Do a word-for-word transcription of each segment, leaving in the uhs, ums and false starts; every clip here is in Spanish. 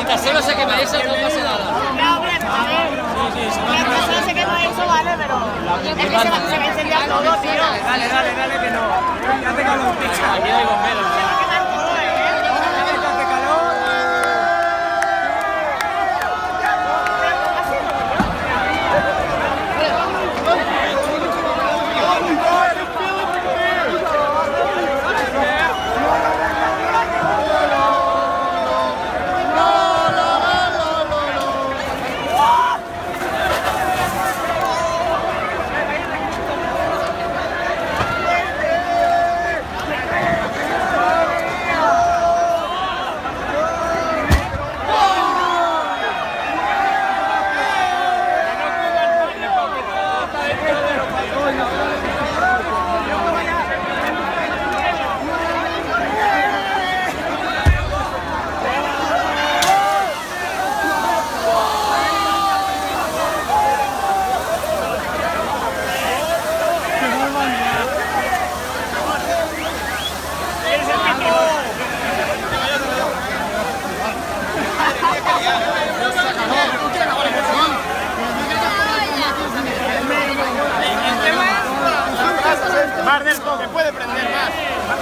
Mientras solo se quema eso, no pasa nada. No, hombre, a ver. Mientras solo se quema eso, vale, pero es que se va, se va a incendiar todo, tío. Dale, dale, dale, que no. Ya tengo los pichos. Aquí no hay bomberos. Se va a quemar todo, ¿eh? Hace calor. Más desco, que puede prender más.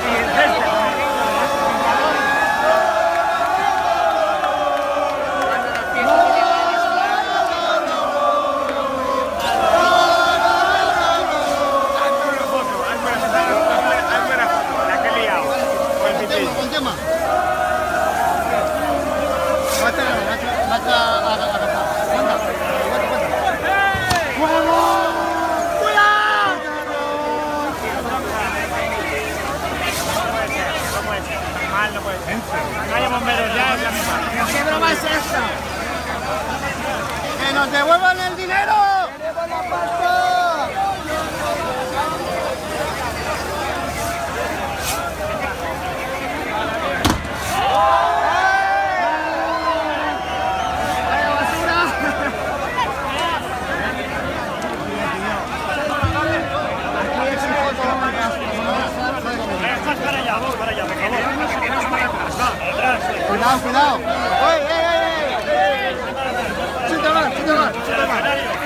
No haya bomberos ya, ya me va. ¿Qué broma es esta? ¡Que nos devuelvan el dinero! ¡Queremos la pasta! ¡Vaya basura! Aquí es un foto. Más para allá, vamos para allá, por favor. Cuidado, cuidado. ¡Oye, eh, eh, eh! ¡Chute más, chute más, chute más!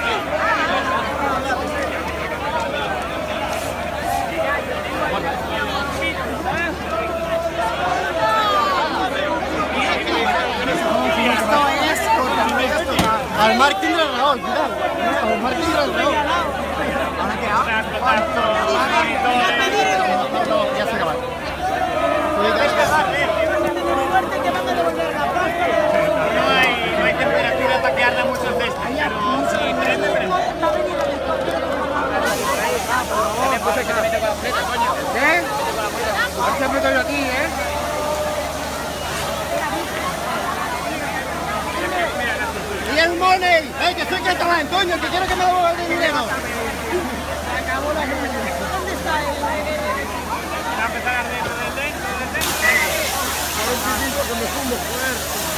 Esto es cortamiento total. Al Martín del Raúl, cuidado. Al Martín del Raúl. ¿Ahora qué hago? Ya se acaba. No hay, no hay temperatura para que arda muchos de estos, pero si prende, prende. ¿Eh? ¿Por qué meto yo aquí, eh? ¡Y el money! ¡Eh, que soy catalán, coño, que quiero que me devuelvan el dinero! Se acabó la gente. ¿Dónde está el...? Va a empezar a arder desde dentro, desde dentro. Que me fumo, joder.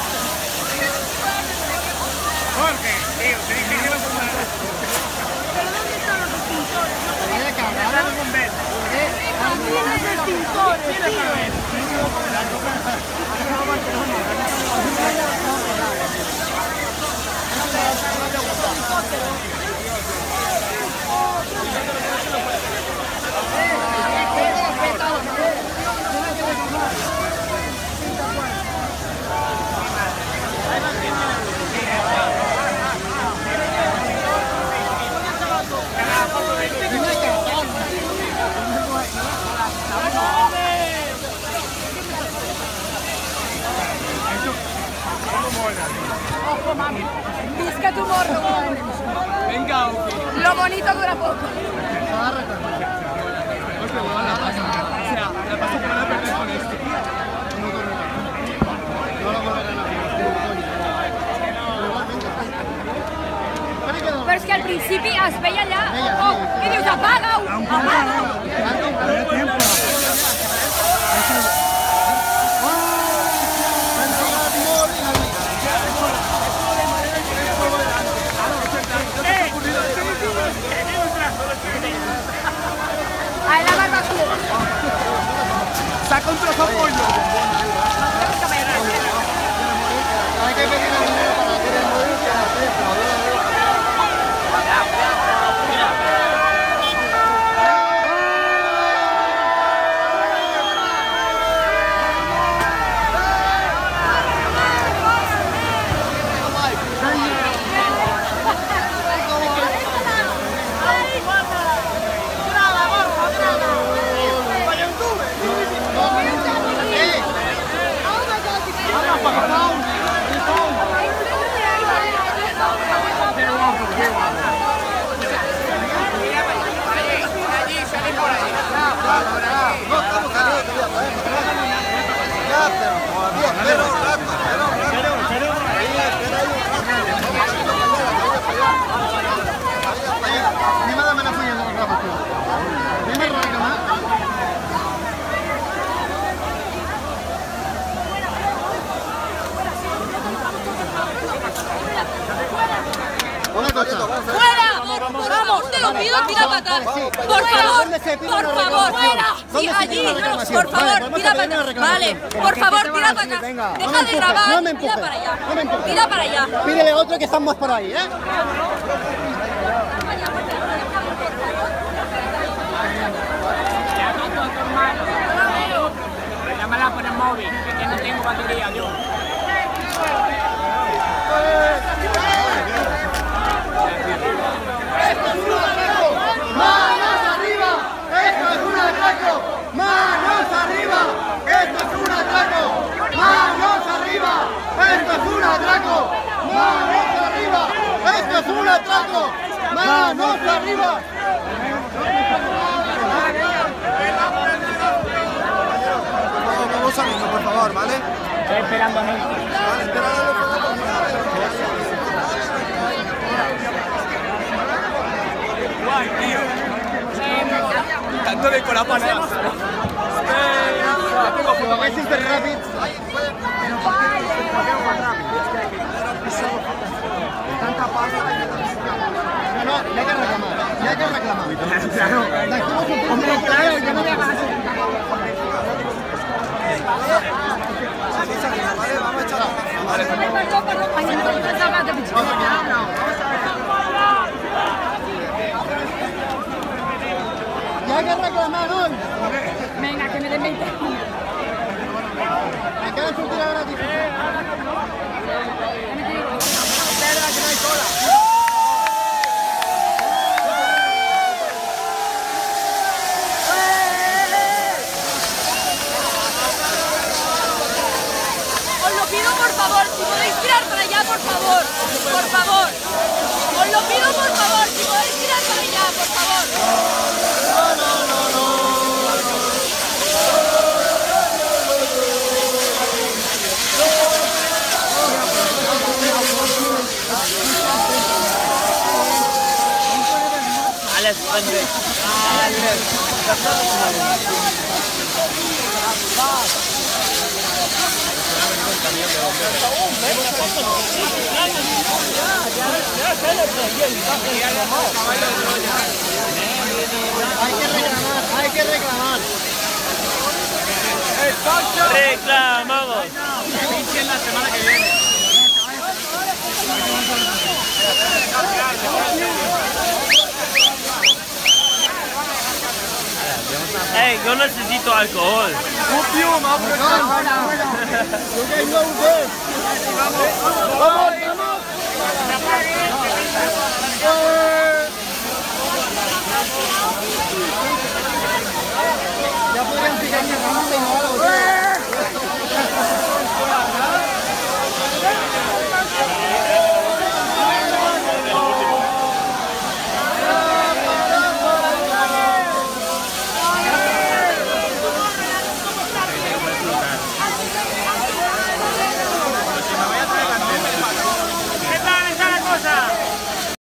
Jorge, tío, te dije que lo fumaras. ¿Pero dónde están los extintores? No ¿Qué Están cabrón? los bomberos. también los extintores, tío. Ojo, mami. Visca tu morro. Venga, ok. Lo bonito dura poco. O sea, la paso que van a perder con esto. Però és que al principi es veia allà... Oh, què dius? Apaga-ho! Apaga-ho! Ahí la barbacoa. Saca un trozo de pollo. Vamos a ver. Hay que lo pido, tira para atrás. Por favor, por favor, sí, allí, por favor, tira para atrás. Vale, por favor, tira para atrás. Deja de grabar, tira para allá. Tira para allá. Pídele otro que están más por ahí, ¿eh? Llámala por el móvil, que no tengo batería yo. ¡Manos arriba! ¡Esto es un atraco! ¡Manos arriba! ¡Esto es un atraco! ¡Manos arriba! ¡Esto es un atraco! ¡Manos arriba! ¡Esto es un atraco! ¡Manos arriba! Vamos saliendo, por favor, ¿vale? Estoy esperando a mí. Vale, espera. Guay, tío. Dándole con la panela. Como es Super Rapid. Tanta pasta. No, no, ya hay que reclamar. Ya hay que reclamar. Hombre, claro, yo no voy a bajar. Vale, vamos a echarlo. Vale, ya hay que reclamar hoy. Venga, que me den veinte. Me quedan sus tiras gratis. Os lo pido por favor, si podéis tirar para allá, por favor. Por favor. Os lo pido por favor, si podéis tirar para allá, por favor. No, no, no, no. Alex, Andrés. Hay que reclamar, hay que reclamar. Reclamamos. Pinchen la semana que viene. Ey, yo necesito alcohol. Opium, vamos. Vamos, vamos. Ya podrían fijar en el